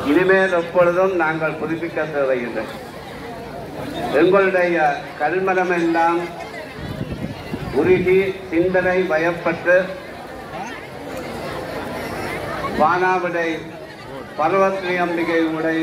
இனிமேல் எப்பொழுதும் நாங்கள் புதுப்பிக்க தேவையில்லை. எங்களுடைய கல்மனம் எல்லாம் உருகி சிந்தனை பயப்பட்டு வானாவிடை பர்வத்னி அம்பிகையுடைய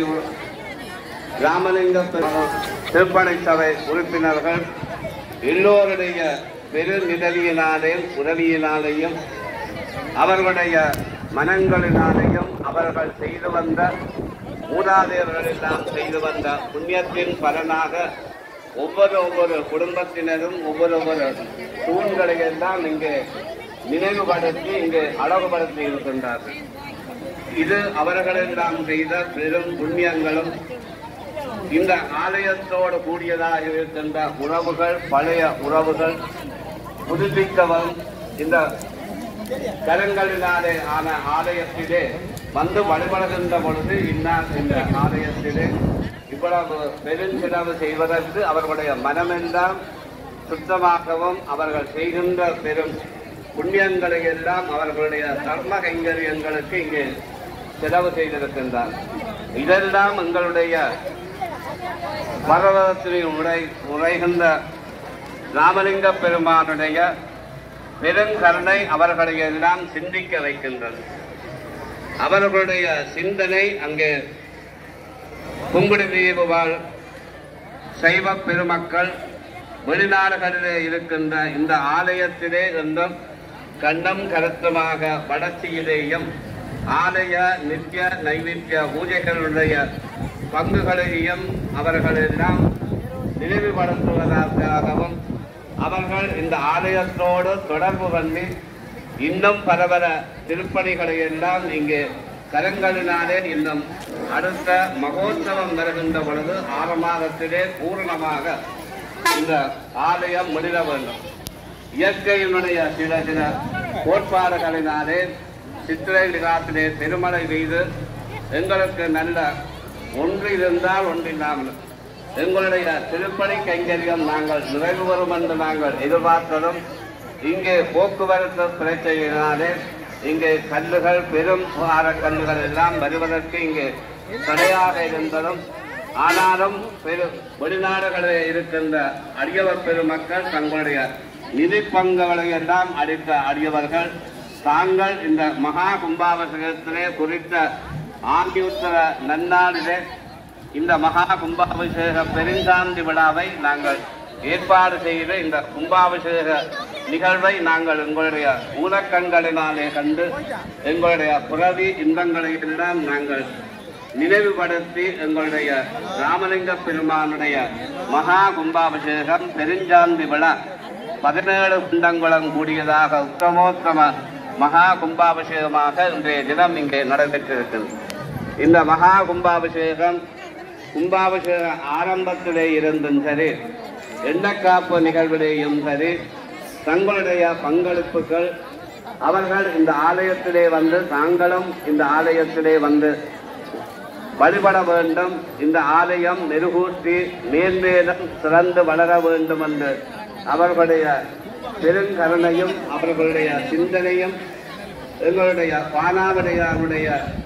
ராமலிங்க திருப்பணி சபை உறுப்பினர்கள் எல்லோருடைய பெருநிதலியினாலேயும் உதவியினாலேயும் அவர்களுடைய மனங்களினாலேயும் அவர்கள் செய்து வந்த மூதாதையர்கள் எல்லாம் செய்து வந்த புண்ணியத்தின் பலனாக ஒவ்வொரு குடும்பத்தினரும் ஒவ்வொரு தூண்களை எல்லாம் இங்கே நினைவுபடுத்தி இங்கே அழகுபடுத்தி இருக்கின்றார்கள். இது அவர்களெல்லாம் செய்த பெரும் புண்ணியங்களும் இந்த ஆலயத்தோடு கூடியதாக இருக்கின்ற உறவுகள் பழைய உறவுகள் புதுப்பிக்கவும் இந்த கரங்களினாலே ஆன ஆலயத்திலே வந்து வழிபடுகின்ற பொழுது இந்த ஆலயத்திலே இவ்வளவு பெருஞ்சிறவு செய்வதற்கு அவர்களுடைய மனமெல்லாம் சுத்தமாகவும் அவர்கள் செய்கின்ற பெரும் புண்ணியங்களை எல்லாம் அவர்களுடைய தர்ம கைங்கரியங்களுக்கு இங்கே செலவு செய்திருக்கின்றார். இதெல்லாம் எங்களுடைய பர்வதத்தினை உரைகின்ற ராமலிங்க பெருமானுடைய பெருங்கருணை அவர்களை எல்லாம் சிந்திக்க வைக்கின்றது. அவர்களுடைய சிந்தனை அங்கே குங்குடிதீவு வாழ் சைவ பெருமக்கள் வெளிநாடுகளிலே இருக்கின்ற இந்த ஆலயத்திலே இருந்தும் கண்டம் கருத்துமாக வளர்ச்சியிலேயும் ஆலய நித்திய நைவேத்திய பூஜைகளுடைய பங்குகளையும் அவர்கள் எல்லாம் நினைவுபடுத்துவதற்காகவும் அவர்கள் இந்த ஆலயத்தோடு தொடர்பு பண்ணி இன்னும் பல திருப்பணிகளை எல்லாம் இங்கே கரங்களினாலே இன்னும் அடுத்த மகோத்சவம் வருகின்ற பொழுது 6 மாதத்திலே பூர்ணமாக இந்த ஆலயம் முடிர வேண்டும். இயற்கையினுடைய சில கோட்பாடுகளினாலே சித்திரை விழாத்திலே பெருமழை பெய்து எங்களுக்கு நல்ல ஒன்று இருந்தால் ஒன்றில்லாமல் எங்களுடைய திருப்பணி கைங்கரியம் நாங்கள் நிறைவு வரும் என்று நாங்கள் எதிர்பார்த்ததும் இங்கே போக்குவரத்து பிரச்சனையினாலே இங்கே கல்லுகள் பெரும் கல்லுகள் எல்லாம் வருவதற்கு இங்கே தடையாக இருந்ததும் ஆனாலும் வெளிநாடுகளில் இருக்கின்ற அடியவர் பெருமக்கள் தங்களுடைய நிதி பங்குகளை எல்லாம் அளித்த அடியவர்கள் தாங்கள் இந்த மகா கும்பாபிஷேகத்திலே குறித்த ஆண்டியுத்தர நன்னாளிலே இந்த மகா கும்பாபிஷேக பெருஞ்சாந்தி விழாவை நாங்கள் ஏற்பாடு செய்த இந்த கும்பாபிஷேக நிகழ்வை நாங்கள் எங்களுடைய ஊனக்கண்களினாலே கண்டு எங்களுடைய புறவி இன்பங்களை எல்லாம் நாங்கள் நினைவுபடுத்தி எங்களுடைய ராமலிங்க பெருமானுடைய மகா கும்பாபிஷேகம் பெருஞ்சாந்தி விழா 17 குண்டங்குளம் கூடியதாக உத்தமோத்தம மகா கும்பாபிஷேகமாக இன்றைய தினம் இங்கே நடைபெற்றிருக்கிறது. இந்த மகா கும்பாபிஷேக ஆரம்பத்திலே இருந்தும் சரி எண்ணக்காப்பு நிகழ்விலேயும் சரி தங்களுடைய பங்களிப்புகள் அவர்கள் இந்த ஆலயத்திலே வந்து தாங்களும் இந்த ஆலயத்திலே வந்து வழிபட வேண்டும், இந்த ஆலயம் மெருகூட்டி மேன்மேலும் சிறந்து வளர வேண்டும் என்று அவர்களுடைய பெருங்கருணையும் அவர்களுடைய சிந்தனையும் எங்களுடைய பானாவடையாருடைய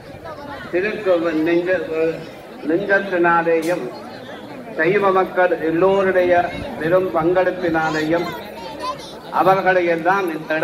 நெஞ்சத்தினாலேயும் சைவ மக்கள் எல்லோருடைய பெரும் பங்களிப்பினாலேயும் அவர்களை எல்லாம் இந்த